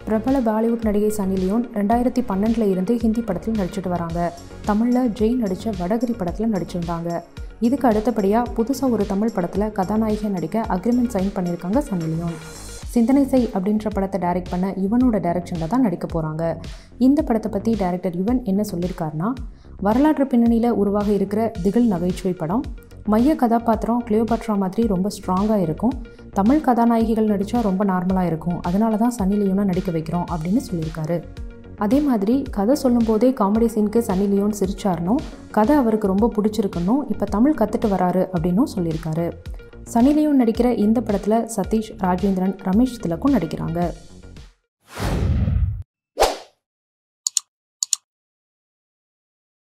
பிரபல பாலிவுட் நடிகை சன்னி லியோன் 2012 இருந்து ஹிந்தி படத்தில் நடிச்சிட்டு வராங்க. தமிழில் ஜெய் நடித்த வடகரி படத்தில் நடிச்சிருந்தாங்க. இதுக்கு அடுத்தபடியாக புதுசாக ஒரு தமிழ் படத்தில் கதாநாயகியாக நடிக்க அக்ரிமெண்ட் சைன் பண்ணியிருக்காங்க சன்னி லியோன். சிந்தனை செய் அப்படின்ற படத்தை டைரக்ட் பண்ண யுவனோட டைரக்ஷனில் தான் நடிக்க போகிறாங்க. இந்த படத்தை பற்றி டைரக்டர் யுவன் என்ன சொல்லியிருக்காருன்னா, வரலாற்று பின்னணியில் உருவாக இருக்கிற திகில் நகைச்சுவை படம். மைய கதாபாத்திரம் கிளியோபாட்ரா மாதிரி ரொம்ப ஸ்ட்ராங்காக இருக்கும். தமிழ் கதாநாயகிகள் நடித்தா ரொம்ப நார்மலாக இருக்கும். அதனால தான் சன்னி லியோனை நடிக்க வைக்கிறோம் அப்படின்னு சொல்லியிருக்காரு. அதே மாதிரி கதை சொல்லும்போதே காமெடி சீனுக்கு சன்னி லியோன் சிரிச்சாரணும். கதை அவருக்கு ரொம்ப பிடிச்சிருக்கணும். இப்போ தமிழ் கற்றுட்டு வராரு அப்படின்னும் சொல்லியிருக்காரு. சன்னி லியோன் நடிக்கிற இந்த படத்தில் சதீஷ், ராஜேந்திரன், ரமேஷ் திலக்கும் நடிக்கிறாங்க.